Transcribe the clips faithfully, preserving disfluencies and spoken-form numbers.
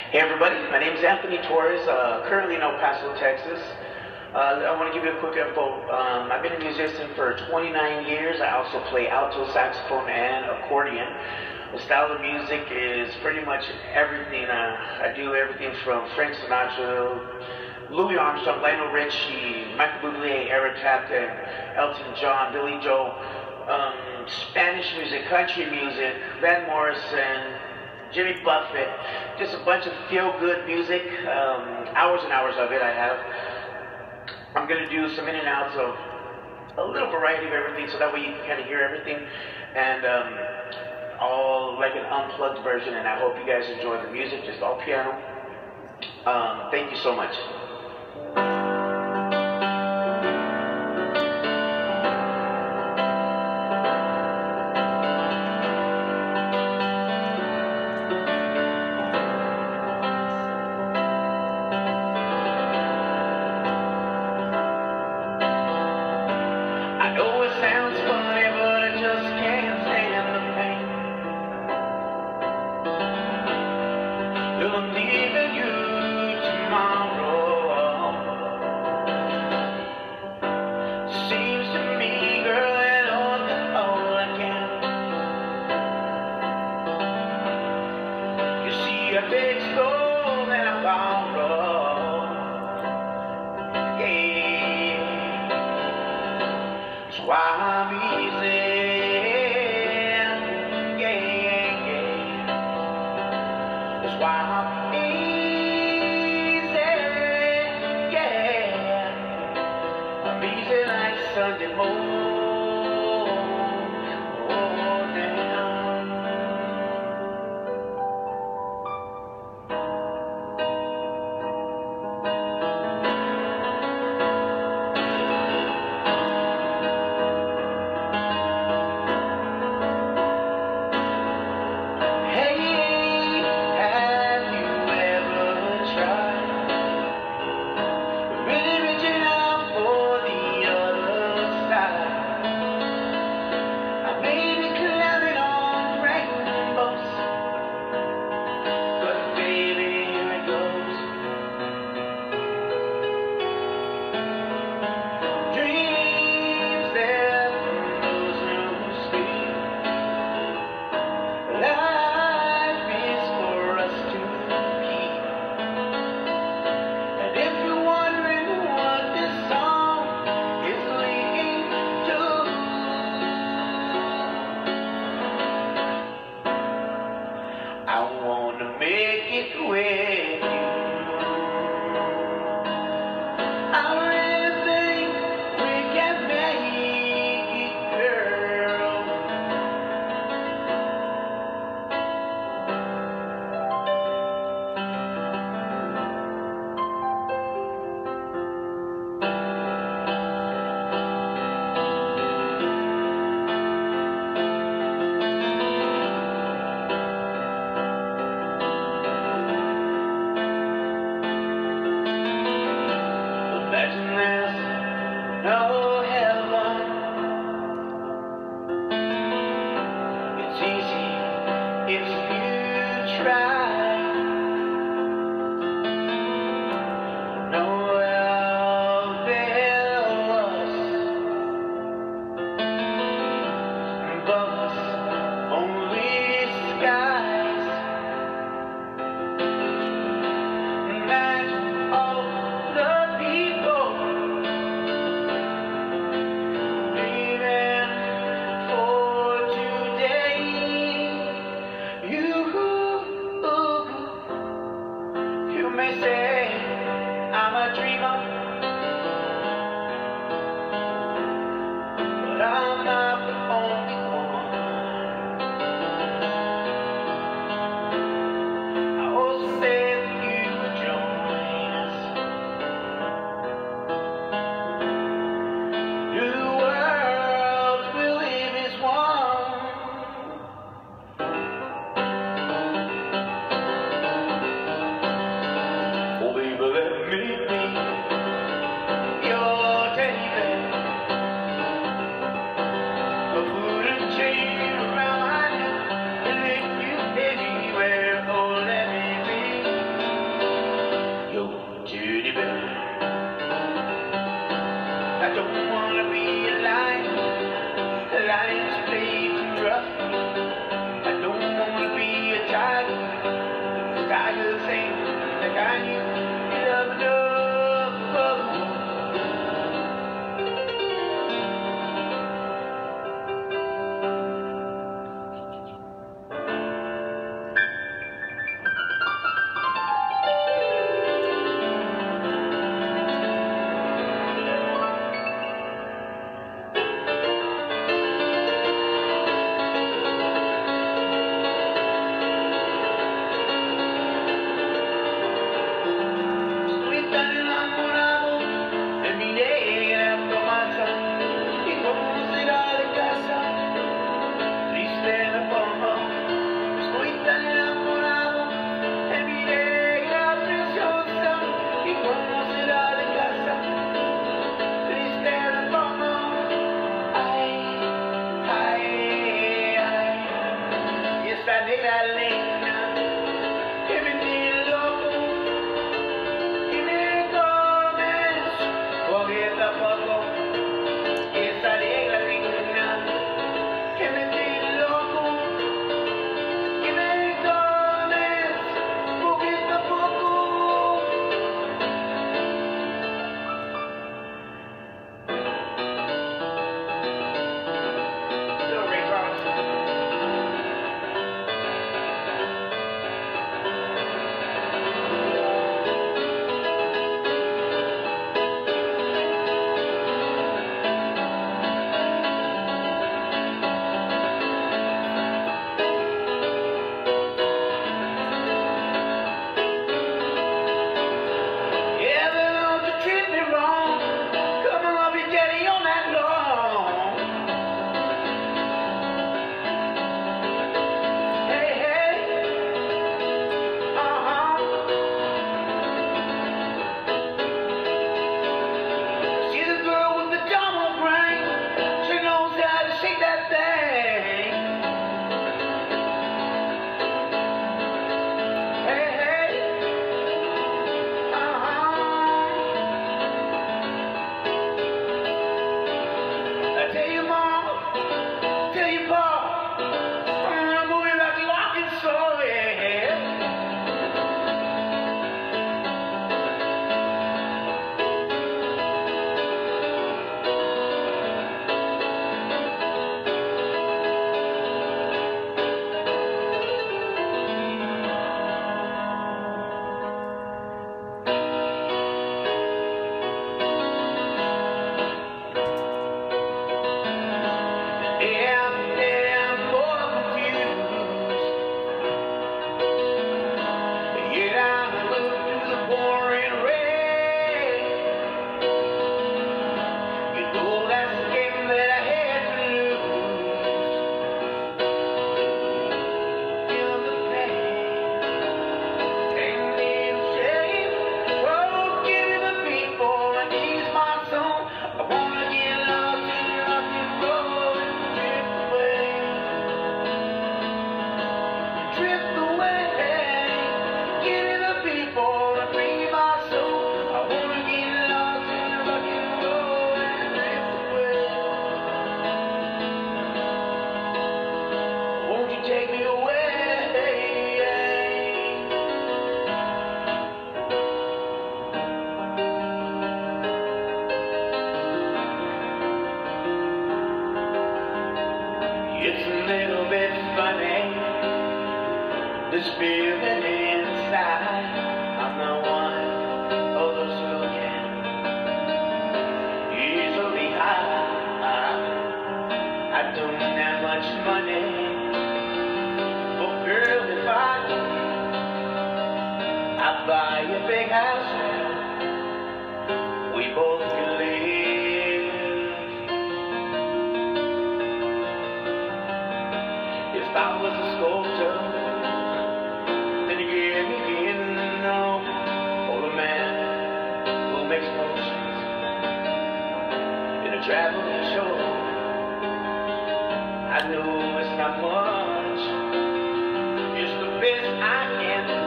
Hey everybody, my name is Anthony Torres, uh, currently in El Paso, Texas. Uh, I want to give you a quick info. Um, I've been a musician for twenty-nine years. I also play alto saxophone and accordion. The style of music is pretty much everything. Uh, I do everything from Frank Sinatra, Louis Armstrong, Lionel Richie, Michael Bublé, Eric Clapton, Elton John, Billy Joel, um, Spanish music, country music, Van Morrison, Jimmy Buffett, just a bunch of feel-good music, um, hours and hours of it I have. I'm going to do some in and outs of a little variety of everything so that way you can kind of hear everything, and um, all like an unplugged version, and I hope you guys enjoy the music, just all piano. Um, thank you so much. Sounds funny, but I just can't stand the pain. I'm leaving you tomorrow. Seems to me, girl, that all, that all I can. You see, I beg so that I borrow. Yeah. That's why I'm easy, yeah, yeah, yeah. That's why I'm easy, yeah. I'm easy like Sunday morning, oh, damn. I wanna make it with you. I really think we can make it, girl. Imagine there's no heaven. It's easy if you try. No well there was, but only skies. Imagine all the people living for today. You, you may say I'm a dreamer, but I'm not the only one. I also say that you would join us. The world we live is one. Oh, feel the same. Like I knew you love enough. This feeling inside, I'm not one of those who can easily hide. I don't have much money, but girl, if I did, I'd buy a big house now. We both could live. If I was a sculptor, traveling show, I know it's not much, it's the best I can do.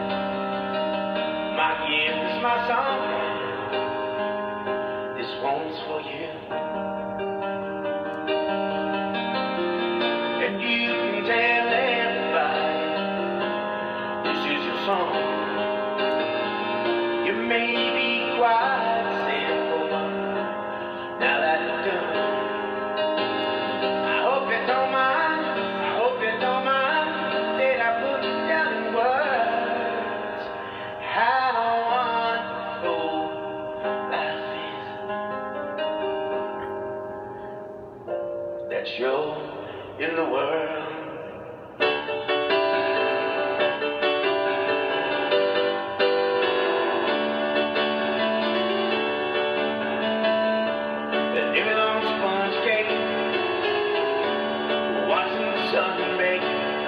My gift is my song, this one's for you. And you can tell everybody, this is your song. in the world. Been living on sponge cake, watching the sun bake.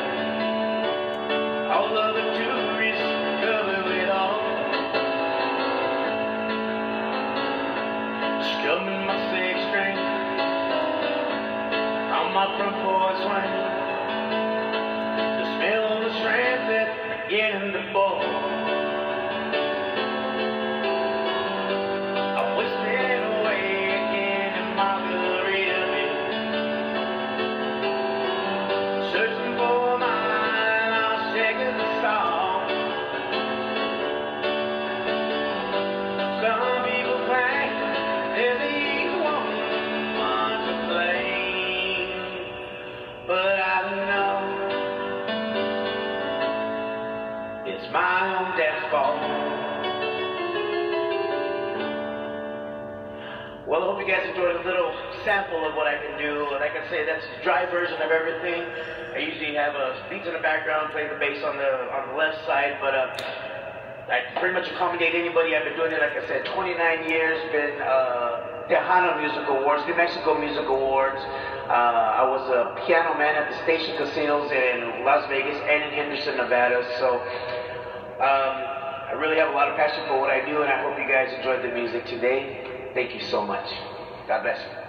All of the tourists cover it all. Strumming my six string on my front porch swing. The smell of the shrimp that's beginning to boil. I'm whistling away again in Margaritaville, searching for my lost second song. Some people claim they're the one to blame, but I know it's my own damn fault. Well, I hope you guys enjoyed a little sample of what I can do. Like I say, that's the dry version of everything. I usually have a beats in the background, play the bass on the on the left side, but uh, I pretty much accommodate anybody. I've been doing it, like I said, twenty-nine years. Been uh, Tejano Music Awards, New Mexico Music Awards. Uh, I was a piano man at the Station Casinos in Las Vegas and in Henderson, Nevada. So um, I really have a lot of passion for what I do, and I hope you guys enjoyed the music today. Thank you so much. God bless you.